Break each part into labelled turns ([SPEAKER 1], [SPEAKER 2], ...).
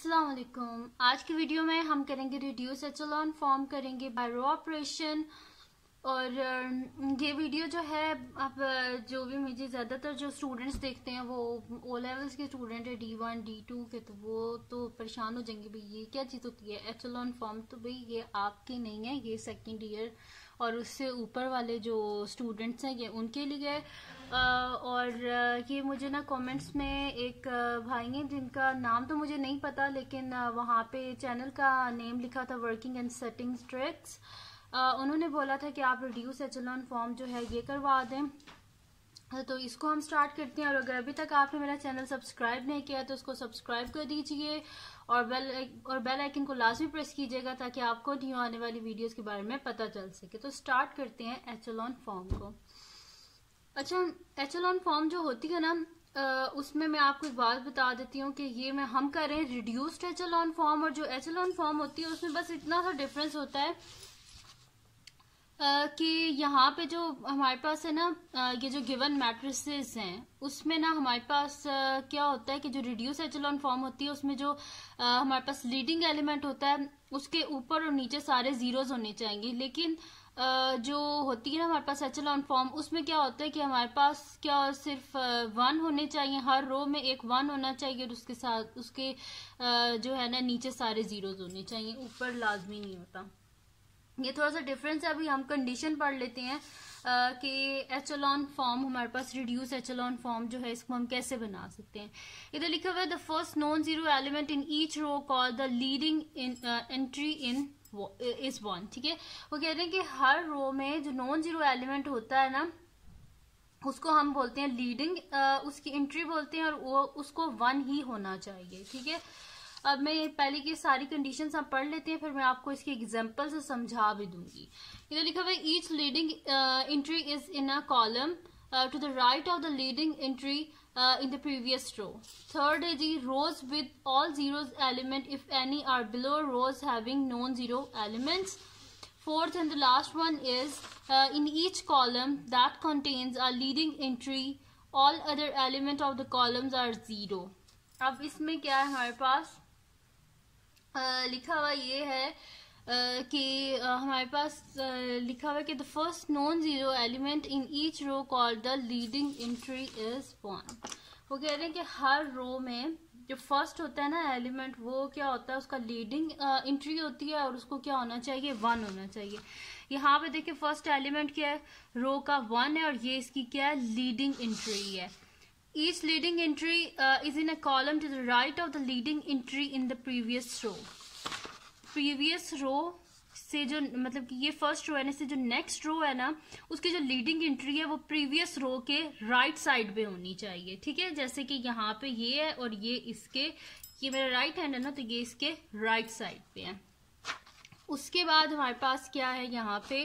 [SPEAKER 1] अस्सलाम वालेकुम। आज की वीडियो में हम करेंगे रिड्यूस एचेलॉन फॉर्म करेंगे बाय रो ऑपरेशन। और ये वीडियो जो है अब जो भी मुझे ज़्यादातर जो स्टूडेंट्स देखते हैं वो ओ लेवल्स के स्टूडेंट है, D1 D2 के, तो वो तो परेशान हो जाएंगे भाई ये क्या चीज़ होती है एचेलॉन फॉर्म। तो भाई ये आपकी नहीं है, ये सेकेंड ईयर और उससे ऊपर वाले जो स्टूडेंट्स हैं ये उनके लिए। और ये मुझे ना कमेंट्स में एक भाई हैं जिनका नाम तो मुझे नहीं पता, लेकिन वहाँ पे चैनल का नेम लिखा था वर्किंग एंड सेटिंग ट्रिक्स। उन्होंने बोला था कि आप रिड्यूस एचेलॉन फॉर्म जो है ये करवा दें। तो इसको हम स्टार्ट करते हैं। और अगर अभी तक आपने मेरा चैनल सब्सक्राइब नहीं किया तो उसको सब्सक्राइब कर दीजिए और बेल आइकन को लाजमी प्रेस कीजिएगा ताकि आपको न्यू आने वाली वीडियोस के बारे में पता चल सके। तो स्टार्ट करते हैं एचेलॉन फॉर्म को। अच्छा, एचेलॉन फॉर्म जो होती है ना, उसमें मैं आपको एक बात बता देती हूँ कि ये हम कर रहे हैं रिड्यूस्ड एचेलॉन फॉर्म, और जो एचेलॉन फॉर्म होती है उसमें बस इतना सा डिफरेंस होता है कि यहाँ पे जो हमारे पास है ना, ये जो गिवन मैट्रिसेस हैं उसमें ना हमारे पास क्या होता है कि जो रिड्यूस एचेलॉन फॉर्म होती है उसमें जो हमारे पास लीडिंग एलिमेंट होता है उसके ऊपर और नीचे सारे जीरोज होने चाहिए। लेकिन जो होती है ना हमारे पास एचेलॉन फॉर्म, उसमें क्या होता है कि हमारे पास क्या सिर्फ 1 होने चाहिए, हर रो में एक 1 होना चाहिए और उसके साथ उसके जो है ना नीचे सारे जीरोज होने चाहिए, ऊपर लाजमी नहीं होता। ये थोड़ा सा डिफरेंस है। अभी हम कंडीशन पढ़ लेते हैं कि एचेलॉन फॉर्म हमारे पास रिड्यूस एचेलॉन फॉर्म जो है इसको हम कैसे बना सकते हैं। इधर लिखा हुआ है the first non zero element in each row call the leading entry in is 1। ठीक है, वो कह रहे हैं कि हर रो में जो नॉन जीरो एलिमेंट होता है ना उसको हम बोलते हैं लीडिंग, उसकी एंट्री बोलते हैं और वो उसको 1 ही होना चाहिए। ठीक है, अब मैं पहले की सारी कंडीशंस हम पढ़ लेते हैं, फिर मैं आपको इसके एग्जांपल से समझा भी दूंगी। इधर लिखा हुआ है each leading entry is in a column to the right of the leading entry in the previous row. Third is the rows with all zeros element if any are below rows having non-zero elements. Fourth and the last one is in each column that contains a leading entry all other element of the columns are 0. अब इसमें क्या है हमारे पास लिखा हुआ ये है कि हमारे पास लिखा हुआ है कि the first non zero element in each row called the leading entry is 1। वो कह रहे हैं कि हर रो में जो फर्स्ट होता है ना एलिमेंट वो क्या होता है, उसका लीडिंग एंट्री होती है और उसको क्या होना चाहिए, 1 होना चाहिए। यहाँ पे देखिए फर्स्ट एलिमेंट क्या है, रो का 1 है और ये इसकी क्या है, लीडिंग एंट्री है। Each leading entry is in a column to the right of the leading entry in the previous row. Previous row से जो मतलब कि ये फर्स्ट रो है ना, इससे जो नेक्स्ट रो है ना उसकी जो लीडिंग एंट्री है वो प्रीवियस रो के राइट साइड पे होनी चाहिए। ठीक है, जैसे कि यहाँ पे ये है और ये इसके, ये मेरा राइट हैंड है ना तो ये इसके राइट साइड पे है। उसके बाद हमारे पास क्या है यहाँ पे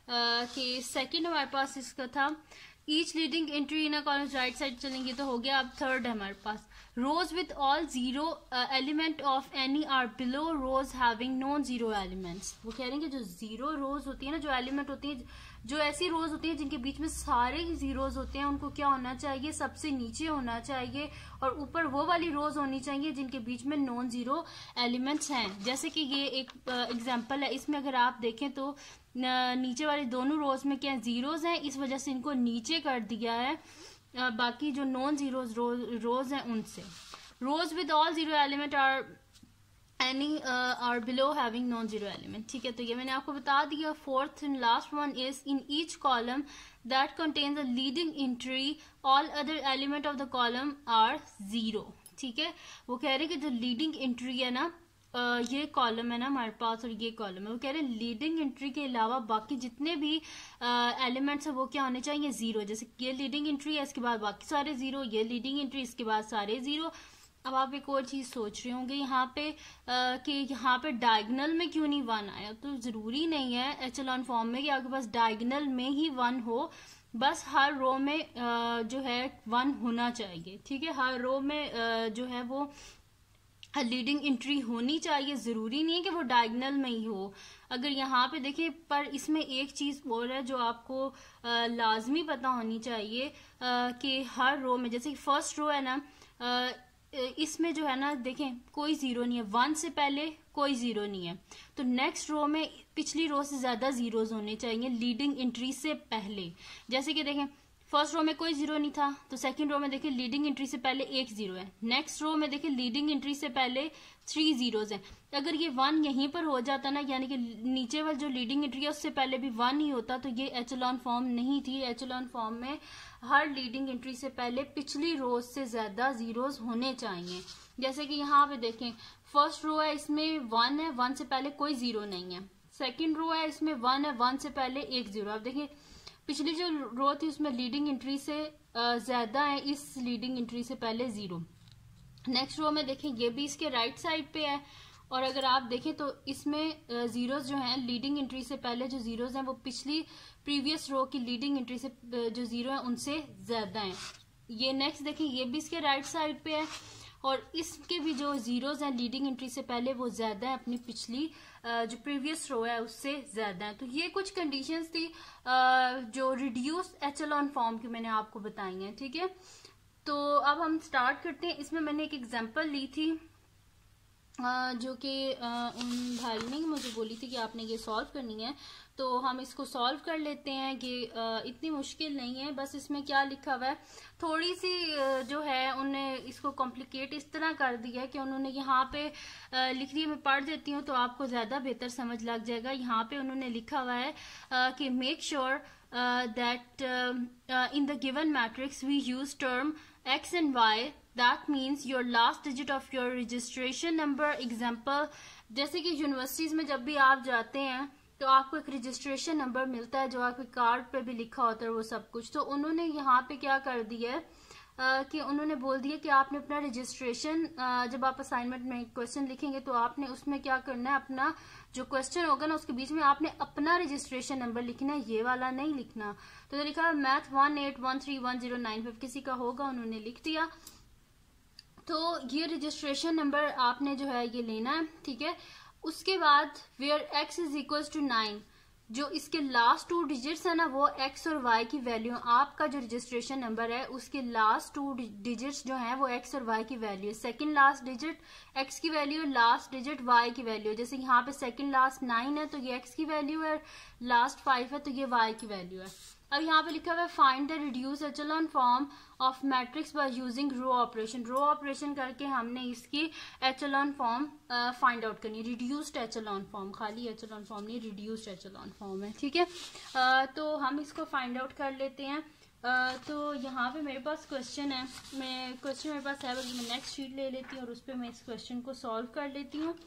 [SPEAKER 1] कि सेकंड हमारे पास इसका था each leading entry in a column right side चलेंगे तो हो गया। अब थर्ड है हमारे पास rows with all zero element of any are below rows having non zero elements. वो कह रहे हैं कि जो जीरो रोज होती है ना, जो एलिमेंट होती है, जो ऐसी रोज होती है जिनके बीच में सारे ही जीरोज होते हैं, उनको क्या होना चाहिए, सबसे नीचे होना चाहिए और ऊपर वो वाली रोज होनी चाहिए जिनके बीच में नॉन जीरो एलिमेंट्स हैं। जैसे कि ये एक एग्जाम्पल है, इसमें अगर आप देखें तो नीचे वाली दोनों रोज में क्या जीरोज हैं, इस वजह से इनको नीचे कर दिया है, बाकी जो नॉन जीरोज रोज हैं उनसे। Rows with all zero element are any are below having non zero element. ठीक है, तो ये मैंने आपको बता दिया। Fourth and last one is in each column that contains a leading entry all other element of the column are 0। ठीक है, वो कह रहे हैं कि जो लीडिंग एंट्री है ना, ये कॉलम है ना हमारे पास और ये कॉलम है, वो कह रहे हैं लीडिंग एंट्री के अलावा बाकी जितने भी एलिमेंट्स है वो क्या होने चाहिए, 0। जैसे ये लीडिंग एंट्री है, इसके बाद बाकी सारे 0, ये लीडिंग एंट्री, इसके बाद सारे 0। अब आप एक और चीज सोच रहे होंगे यहाँ पे कि यहाँ पे डायगोनल में क्यों नहीं 1 आया। तो जरूरी नहीं है एचेलॉन फॉर्म में कि आपके पास डायगोनल में ही 1 हो, बस हर रो में जो है 1 होना चाहिए। ठीक है, हर रो में जो है वो लीडिंग एंट्री होनी चाहिए, जरूरी नहीं है कि वो डायगोनल में ही हो। अगर यहाँ पे देखिए, पर इसमें एक चीज और है जो आपको लाजमी पता होनी चाहिए कि हर रो में, जैसे फर्स्ट रो है ना, इसमें जो है ना देखें कोई जीरो नहीं है, 1 से पहले कोई जीरो नहीं है, तो नेक्स्ट रो में पिछली रो से ज्यादा जीरोस होने चाहिए लीडिंग एंट्री से पहले। जैसे कि देखें फर्स्ट रो में कोई जीरो नहीं था, तो सेकंड रो में देखें लीडिंग एंट्री से पहले एक जीरो है, नेक्स्ट रो में देखें लीडिंग एंट्री से पहले 3 जीरोस हैं। अगर ये 1 यहीं पर हो जाता ना, यानी कि नीचे वाली जो लीडिंग एंट्री है उससे पहले भी 1 ही होता, तो ये एचेलॉन फॉर्म नहीं थी। एचेलॉन फॉर्म में हर लीडिंग एंट्री से पहले पिछली रो से ज्यादा जीरोस होने चाहिए। जैसे कि यहाँ पे देखें फर्स्ट रो है, इसमें 1 है, 1 से पहले कोई जीरो नहीं है। सेकेंड रो है, इसमें 1 है, 1 से पहले एक जीरो। अब देखिए पिछली जो रो थी उसमें लीडिंग एंट्री से ज्यादा है, इस लीडिंग एंट्री से पहले जीरो। नेक्स्ट रो में देखें ये भी इसके राइट साइड पे है, और अगर आप देखें तो इसमें जीरोस जो हैं लीडिंग एंट्री से पहले जो जीरोस हैं वो पिछली प्रीवियस रो की लीडिंग एंट्री से जो जीरो है उनसे ज्यादा हैं। ये नेक्स्ट देखें ये भी इसके राइट साइड पे है, और इसके भी जो जीरोस हैं लीडिंग एंट्री से पहले वो ज्यादा है अपनी पिछली जो प्रीवियस रो है उससे ज्यादा है। तो ये कुछ कंडीशंस थी जो रिड्यूस एचेलॉन फॉर्म की मैंने आपको बताई हैं। ठीक है, तो अब हम स्टार्ट करते हैं। इसमें मैंने एक एग्जांपल ली थी जो कि उन भाई ने मुझे बोली थी कि आपने ये सॉल्व करनी है, तो हम इसको सॉल्व कर लेते हैं कि इतनी मुश्किल नहीं है। बस इसमें क्या लिखा हुआ है, थोड़ी सी जो है उन्होंने इसको कॉम्प्लिकेट इस तरह कर दिया है कि उन्होंने यहाँ पे लिख दिया, मैं पढ़ देती हूँ तो आपको ज़्यादा बेहतर समझ लग जाएगा। यहाँ पे उन्होंने लिखा हुआ है कि make sure that in the given matrix we use term x and y, that means your last digit of your registration number. Example जैसे कि यूनिवर्सिटीज में जब भी आप जाते हैं तो आपको एक रजिस्ट्रेशन नंबर मिलता है जो आपके कार्ड पे भी लिखा होता है वो सब कुछ। तो उन्होंने यहाँ पे क्या कर दिया है कि उन्होंने बोल दिया कि आपने अपना रजिस्ट्रेशन जब आप असाइनमेंट में क्वेश्चन लिखेंगे तो आपने उसमें क्या करना है, अपना जो क्वेश्चन होगा ना उसके बीच में आपने अपना रजिस्ट्रेशन नंबर लिखना है, ये वाला नहीं लिखना। तो लिखा है मैथ 1813109 किसी का होगा, उन्होंने लिख दिया। तो ये रजिस्ट्रेशन नंबर आपने जो है ये लेना है। ठीक है, उसके बाद where x is equal to 9, जो इसके लास्ट 2 डिजिट्स है ना वो x और y की वैल्यू, आपका जो रजिस्ट्रेशन नंबर है उसके लास्ट 2 डिजिट्स जो हैं वो x और y की वैल्यू है। सेकंड लास्ट डिजिट x की वैल्यू है, लास्ट डिजिट y की वैल्यू है। जैसे यहाँ पे सेकंड लास्ट 9 है तो ये x की वैल्यू है, लास्ट 5 है तो ये y की वैल्यू है। अब यहाँ पे लिखा हुआ है find the reduce echelon form of matrix by using row operation. Row operation करके हमने इसकी एचेलॉन फॉर्म फाइंड आउट करनी है। रिड्यूस्ड एचेलॉन फॉर्म, खाली एचेलॉन फॉर्म नहीं, रिड्यूस्ड एचेलॉन फॉर्म है। ठीक है, तो हम इसको फाइंड आउट कर लेते हैं। तो यहाँ पे मेरे पास क्वेश्चन है, मैं क्वेश्चन मेरे पास है, बल्कि मैं नेक्स्ट शीट ले लेती हूँ और उस पर मैं इस क्वेश्चन को सॉल्व कर लेती हूँ।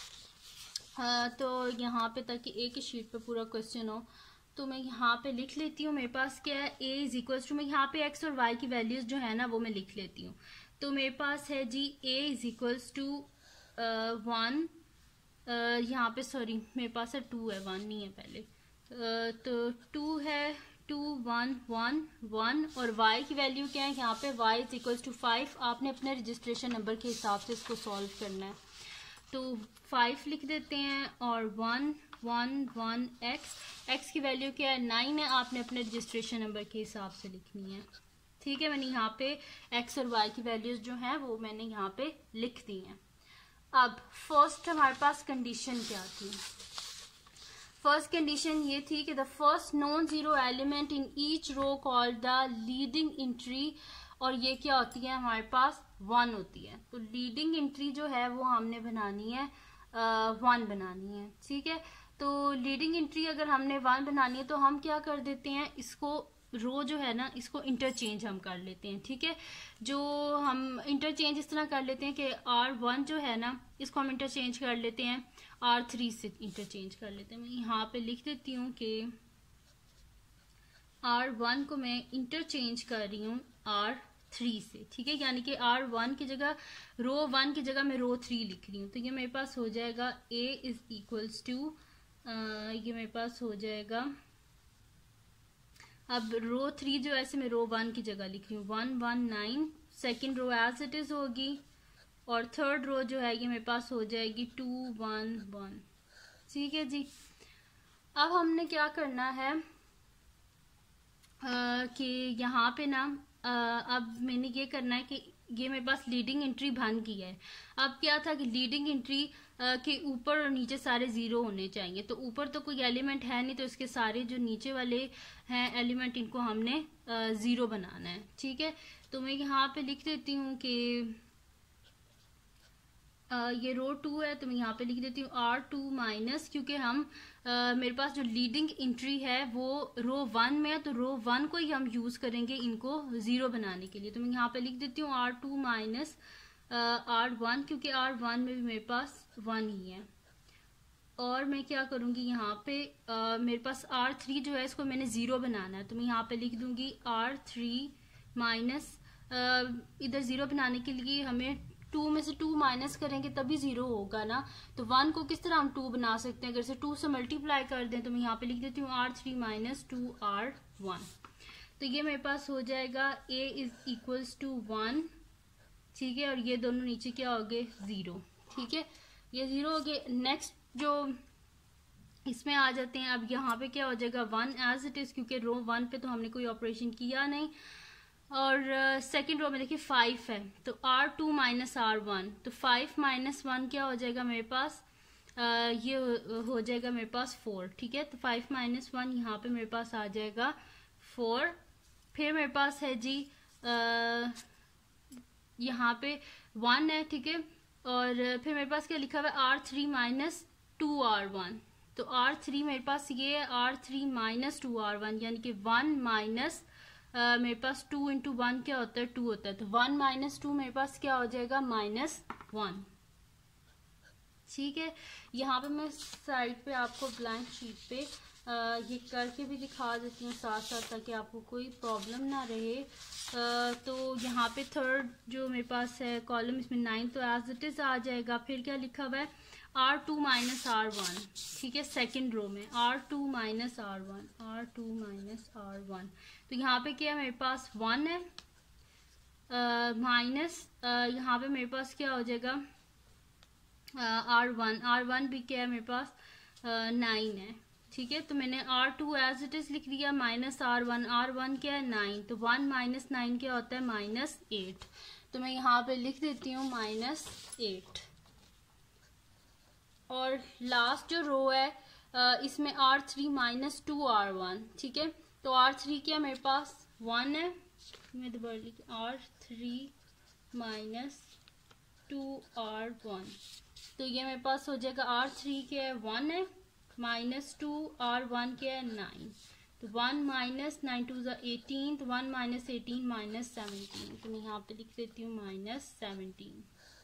[SPEAKER 1] तो यहाँ पे ताकि एक ही शीट पे पूरा क्वेश्चन हो तो मैं यहाँ पे लिख लेती हूँ। मेरे पास क्या है, a इज इक्वल्स टू, मैं यहाँ पे x और y की वैल्यूज जो है ना वो मैं लिख लेती हूँ। तो मेरे पास है जी a इज इक्वल्स टू 1, यहाँ पे सॉरी मेरे पास है 2 है, 1 नहीं है पहले, तो 2 है, 2 1 1 1, और y की वैल्यू क्या है, यहाँ पे y इज इक्वल्स टू 5। आपने अपने रजिस्ट्रेशन नंबर के हिसाब से इसको सॉल्व करना है, तो 5 लिख देते हैं, और 1 1 1 x की वैल्यू क्या है 9 है, आपने अपने रजिस्ट्रेशन नंबर के हिसाब से लिखनी है। ठीक है, मैंने यहाँ पे x और y की वैल्यूज जो हैं वो मैंने यहाँ पे लिख दी हैं। अब फर्स्ट हमारे पास कंडीशन क्या थी, फर्स्ट कंडीशन ये थी कि the first non zero element in each row called the leading entry, और ये क्या होती है हमारे पास 1 होती है। तो लीडिंग एंट्री जो है वो हमने बनानी है 1 बनानी है। ठीक है, तो लीडिंग एंट्री अगर हमने 1 बनानी है तो हम क्या कर देते हैं, इसको रो जो है ना इसको इंटरचेंज हम कर लेते हैं। ठीक है, जो हम इंटरचेंज इस तरह कर लेते हैं कि R1 जो है ना इसको हम इंटरचेंज कर लेते हैं R3 से इंटरचेंज कर लेते हैं। मैं यहाँ पे लिख देती हूँ कि R1 को मैं इंटरचेंज कर रही हूँ R3 से। ठीक है, यानी कि R1 की जगह रो 1 की जगह मैं रो 3 लिख रही हूँ। तो ये मेरे पास हो जाएगा A इज इक्वल्स टू, ये मेरे पास हो जाएगा, अब रो 3 जो ऐसे मैं रो 1 की जगह लिख रही हूँ 1 1 9, second row as it is होगी, और थर्ड रो जो है ये मेरे पास हो जाएगी 2 1 1। ठीक है जी, अब हमने क्या करना है कि यहाँ पे ना अब मैंने ये करना है कि ये मेरे पास लीडिंग एंट्री बन की है। अब क्या था कि लीडिंग एंट्री के ऊपर और नीचे सारे जीरो होने चाहिए, तो ऊपर तो कोई एलिमेंट है नहीं, तो इसके सारे जो नीचे वाले हैं एलिमेंट इनको हमने जीरो बनाना है। ठीक है, तो मैं यहाँ पे लिख देती हूँ कि ये रो 2 है, तो मैं यहाँ पे लिख देती हूँ R2 माइनस, क्योंकि हम मेरे पास जो लीडिंग एंट्री है वो रो 1 में है, तो रो 1 को ही हम यूज करेंगे इनको जीरो बनाने के लिए। तो मैं यहाँ पे लिख देती हूँ R2 माइनस R1, क्योंकि R1 में भी मेरे पास 1 ही है। और मैं क्या करूंगी यहाँ पे मेरे पास R3 जो है इसको मैंने जीरो बनाना है, तो मैं यहाँ पे लिख दूंगी R3 माइनस, इधर जीरो बनाने के लिए हमें 2 में से 2 माइनस करेंगे तभी जीरो होगा ना, तो 1 को किस तरह हम 2 बना सकते हैं, अगर से 2 से मल्टीप्लाई कर दें, तो मैं यहाँ पे लिख देती हूँ R3 माइनस 2R1। तो ये मेरे पास हो जाएगा A इज इक्वल्स टू 1। ठीक है, और ये दोनों नीचे क्या हो गए, जीरो। ठीक है, ये जीरो हो गए। नेक्स्ट जो इसमें आ जाते हैं, अब यहाँ पे क्या हो जाएगा 1 एज इट इज, क्योंकि रो 1 पे तो हमने कोई ऑपरेशन किया नहीं। और सेकेंड रो में देखिए 5 है, तो R2 माइनस R1, तो 5 माइनस 1 क्या हो जाएगा मेरे पास, ये हो जाएगा मेरे पास 4। ठीक है, तो 5 माइनस 1 यहाँ पे मेरे पास आ जाएगा 4। फिर मेरे पास है जी यहाँ पे 1 है। ठीक है, और फिर मेरे पास क्या लिखा हुआ है R3 माइनस 2R1, तो R3 मेरे पास ये है R3 माइनस 2R1, यानी कि 1 माइनस मेरे पास 2 इंटू 1 क्या होता है, 2 होता है, तो 1 माइनस 2 मेरे पास क्या हो जाएगा, -1। ठीक है, यहाँ पे मैं साइड पे आपको ब्लैंक शीट पे ये करके भी दिखा देती हूँ साथ साथ, ताकि आपको कोई प्रॉब्लम ना रहे। तो यहाँ पे थर्ड जो मेरे पास है कॉलम, इसमें 9 तो एज इट इज आ जाएगा। फिर क्या लिखा हुआ है R2 माइनस R1। ठीक है, सेकेंड रो में R2 minus R1, R2 minus R1, तो यहाँ पे क्या है मेरे पास 1 है, माइनस यहाँ पे मेरे पास क्या हो जाएगा R1 भी क्या है मेरे पास 9 है। ठीक है, तो मैंने R2 एज इट इज लिख दिया, माइनस R1 क्या है 9, तो 1 माइनस 9 क्या होता है -8, तो मैं यहाँ पे लिख देती हूँ -8। और लास्ट जो रो है इसमें R3 माइनस 2R1। ठीक है, तो R3 क्या मेरे पास 1 है, मैं दोबारा लिख R3 माइनस 2R1, तो ये मेरे पास हो जाएगा R3 क्या है 1 है, माइनस 2R1 क्या है 9, तो 1 माइनस 9 2 18, तो 1 माइनस 18 -17, तो मैं यहाँ पे लिख देती हूँ -17।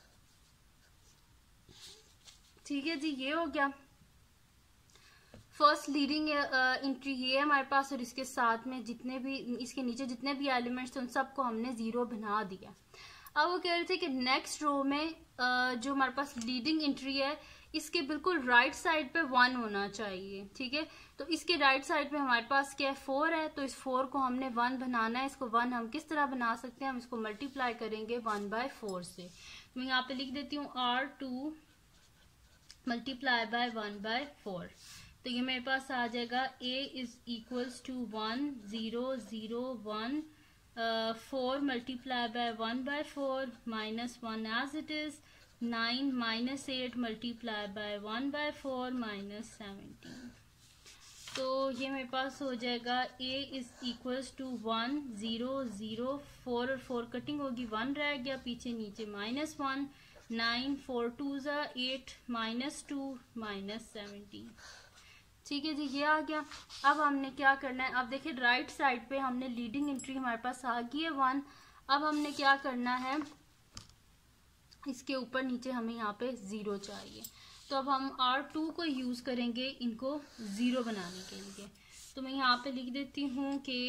[SPEAKER 1] ठीक है जी, ये हो गया फर्स्ट लीडिंग एंट्री, ये है हमारे पास, और इसके साथ में जितने भी इसके नीचे जितने भी एलिमेंट्स थे उन सबको हमने जीरो बना दिया। अब वो कह रहे थे कि नेक्स्ट रो में जो हमारे पास लीडिंग एंट्री है इसके बिल्कुल राइट साइड पे 1 होना चाहिए। ठीक है, तो इसके राइट साइड पे हमारे पास क्या है 4 है, तो इस 4 को हमने 1 बनाना है। इसको 1 हम किस तरह बना सकते हैं, हम इसको मल्टीप्लाई करेंगे 1/4 से। मैं यहाँ पे लिख देती हूँ R2 मल्टीप्लाई बाय 1/4, तो ये मेरे पास आ जाएगा A is equals to 1 0 0 1 4 multiply by 1/4 -1 as it is 9 -8 multiply by 1/4 -17, तो ये मेरे पास हो जाएगा A इज इक्वल्स टू 1 0 0 4 और 4 कटिंग होगी, 1 रह गया पीछे नीचे -1 9 4 2 8 -2 -17। ठीक है जी, ये आ गया। अब हमने क्या करना है, अब देखिए राइट साइड पे हमने लीडिंग एंट्री हमारे पास आ गई है 1। अब हमने क्या करना है, इसके ऊपर नीचे हमें यहाँ पे 0 चाहिए, तो अब हम R2 को यूज करेंगे इनको 0 बनाने के लिए। तो मैं यहाँ पे लिख देती हूँ कि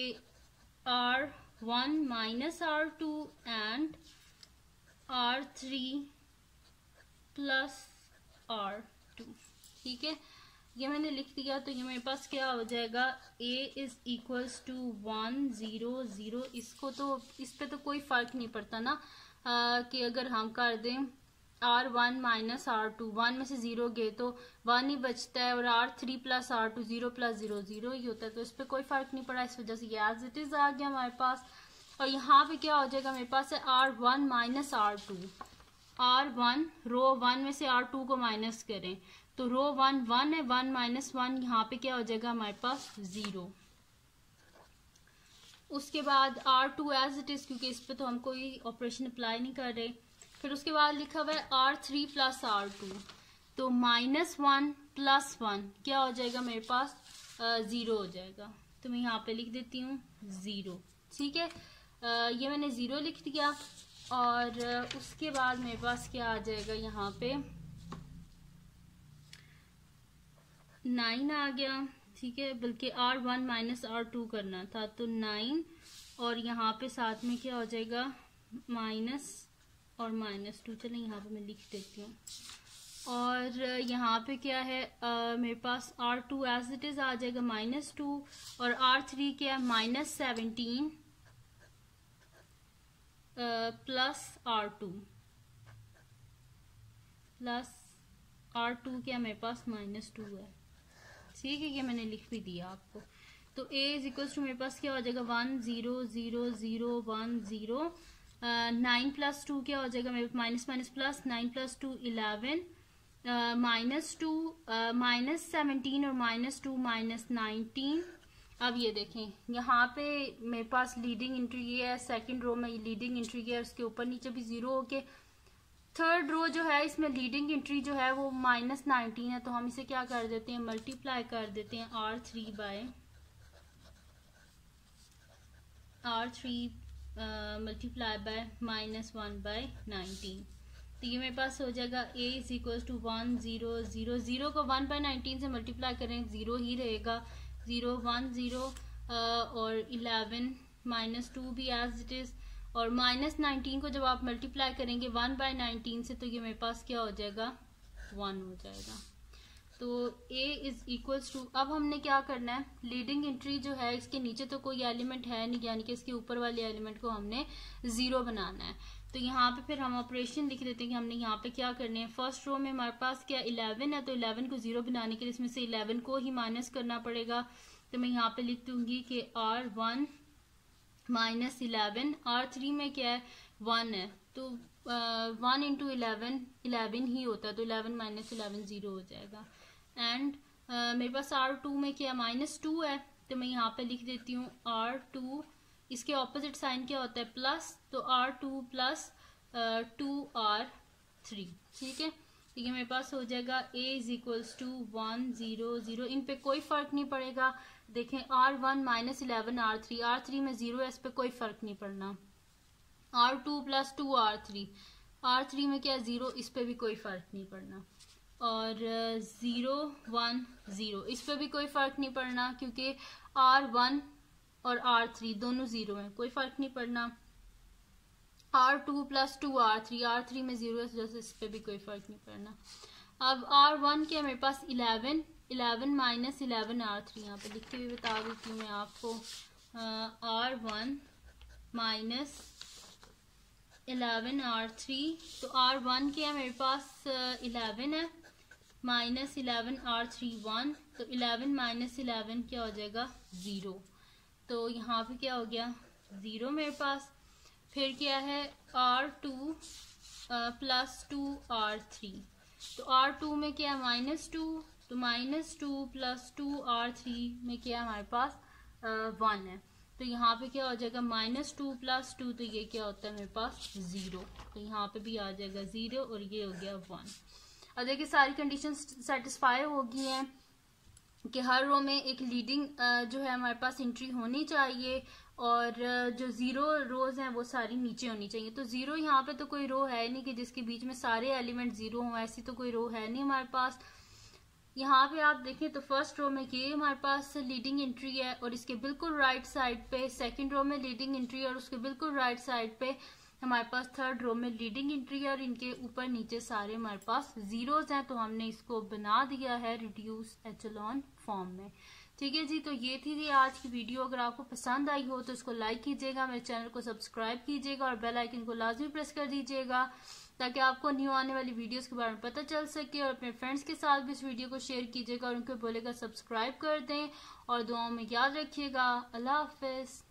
[SPEAKER 1] R1 minus R2 and R3 plus R2। ठीक है, ये मैंने लिख दिया, तो ये मेरे पास क्या हो जाएगा A इज इक्वल्स टू 1 0 0। इसको तो इस पे तो कोई फर्क नहीं पड़ता ना कि अगर हम कर दें R1 माइनस R2, 1 में से 0 गए तो 1 ही बचता है, और R3 प्लस R2 0 प्लस 0 0 ही होता है, तो इस पे कोई फर्क नहीं पड़ा, इस वजह से ये एज इट इज आ गया हमारे पास। और यहाँ पे क्या हो जाएगा मेरे पास है R1 माइनस R2। R1 रो 1 में से R2 को माइनस करें तो रो 1 1 है, 1 माइनस 1 यहाँ पे क्या हो जाएगा हमारे पास 0। उसके बाद R2 एज इट इज, क्योंकि इस पे तो हम कोई ऑपरेशन अप्लाई नहीं कर रहे। फिर उसके बाद लिखा हुआ है R3 प्लस R2, तो -1 प्लस 1 क्या हो जाएगा मेरे पास 0 हो जाएगा। तो मैं यहाँ पे लिख देती हूँ 0, ठीक है। ये मैंने 0 लिख दिया और उसके बाद मेरे पास क्या आ जाएगा यहाँ पे 9 आ गया, ठीक है। बल्कि R1 माइनस R2 करना था तो 9 और यहाँ पे साथ में क्या हो जाएगा माइनस और -2। चलें यहाँ पे मैं लिख देती हूँ। और यहाँ पे क्या है मेरे पास R2 एज इट इज आ जाएगा -2 और R3 क्या है -17 प्लस R2 क्या मेरे पास -2 है, ठीक है। ये मैंने लिख भी दिया आपको। तो A इज इक्वल्स टू मेरे पास क्या हो जाएगा 1 0 0 0 1 0। 9 प्लस 2 क्या हो जाएगा मेरे माइनस माइनस प्लस, 9 प्लस 2 11, -2 -17 और -2 -19। अब ये देखें यहाँ पे मेरे पास लीडिंग एंट्री है, सेकंड रो में लीडिंग एंट्री है, उसके ऊपर नीचे भी 0 होके थर्ड रो जो है इसमें लीडिंग एंट्री जो है वो -19 है। तो हम इसे क्या कर देते हैं मल्टीप्लाई कर देते हैं R3 मल्टीप्लाई बाय -1/19। तो ये मेरे पास हो जाएगा A इज इक्वल टू 1 0 0 0 को 1/19 से मल्टीप्लाई करें 0 ही रहेगा, 0 1 0 और 11 -2 भी एज इट इज, और -19 को जब आप मल्टीप्लाई करेंगे 1/19 से तो ये मेरे पास क्या हो जाएगा 1 हो जाएगा। तो A इज इक्वल्स टू, अब हमने क्या करना है लीडिंग एंट्री जो है इसके नीचे तो कोई एलिमेंट है नहीं, यानी कि इसके ऊपर वाले एलिमेंट को हमने 0 बनाना है। तो यहाँ पे फिर हम ऑपरेशन लिख देते हैं कि हमने यहाँ पे क्या करने हैं। फर्स्ट रो में हमारे पास क्या 11 है, तो 11 को 0 बनाने के लिए इसमें से 11 को ही माइनस करना पड़ेगा। तो मैं यहाँ पे लिख दूंगी कि R1 -11, R3 में क्या है 1 है, तो 1 इंटू 11 ही होता है, तो 11 - 11 0 हो जाएगा। एंड मेरे पास R2 में क्या -2 है, तो मैं यहाँ पे लिख देती हूँ R2, इसके ऑपोजिट साइन क्या होता है प्लस, तो R2 प्लस 2R3, ठीक है। तो ये मेरे पास हो जाएगा A इज इक्वल्स टू 1 0 0, इन पे कोई फर्क नहीं पड़ेगा। देखें R1 -11 R3 में 0 है, इस पे कोई फर्क नहीं पड़ना। R2 प्लस 2R3 में क्या 0, इस पे भी कोई फर्क नहीं पड़ना। और 0 1 0 इस पे भी कोई फर्क नहीं पड़ना, क्योंकि R1 और R3 दोनों 0 हैं, कोई फर्क नहीं पड़ना। R2 प्लस 2R3 में 0 है, जैसे इस पे भी कोई फर्क नहीं पड़ना। अब R1 क्या मेरे पास 11 -11 R3, यहाँ पे लिख के भी बता देती हूँ मैं आपको। R1 -11 R3, तो R1 क्या मेरे पास 11 है, -11 R3 1, तो 11 -11 क्या हो जाएगा 0। तो यहाँ पे क्या हो गया 0 मेरे पास। फिर क्या है R2 प्लस 2R3, तो R2 में क्या है -2, तो -2 प्लस 2R3 में क्या हमारे पास 1 है। तो यहाँ पे क्या हो जाएगा -2 प्लस 2, तो ये क्या होता है मेरे पास 0, तो यहाँ पे भी आ जाएगा 0 और ये हो गया 1। अब देखिए सारी कंडीशन सेटिस्फाई हो गई हैं कि हर रो में एक लीडिंग जो है हमारे पास एंट्री होनी चाहिए, और जो 0 रोज हैं वो सारी नीचे होनी चाहिए। तो 0 यहाँ पे तो कोई रो है नहीं कि जिसके बीच में सारे एलिमेंट 0 हों, ऐसी तो कोई रो है नहीं हमारे पास। यहाँ पे आप देखें तो फर्स्ट रो में ये हमारे पास लीडिंग एंट्री है, और इसके बिल्कुल राइट साइड पे सेकंड रो में लीडिंग एंट्री है, और उसके बिल्कुल राइट साइड पे हमारे पास थर्ड रो में लीडिंग एंट्री है, और इनके ऊपर नीचे सारे हमारे पास 0s हैं। तो हमने इसको बना दिया है रिड्यूस एचेलॉन फॉर्म में, ठीक है जी। तो ये थी आज की वीडियो। अगर आपको पसंद आई हो तो इसको लाइक कीजिएगा, मेरे चैनल को सब्सक्राइब कीजिएगा और बेल आइकन को लाजमी प्रेस कर दीजिएगा ताकि आपको न्यू आने वाली वीडियोस के बारे में पता चल सके। और अपने फ्रेंड्स के साथ भी इस वीडियो को शेयर कीजिएगा और उनको बोलेगा सब्सक्राइब कर दें, और दुआओं में याद रखिएगा। अल्लाह हाफिज।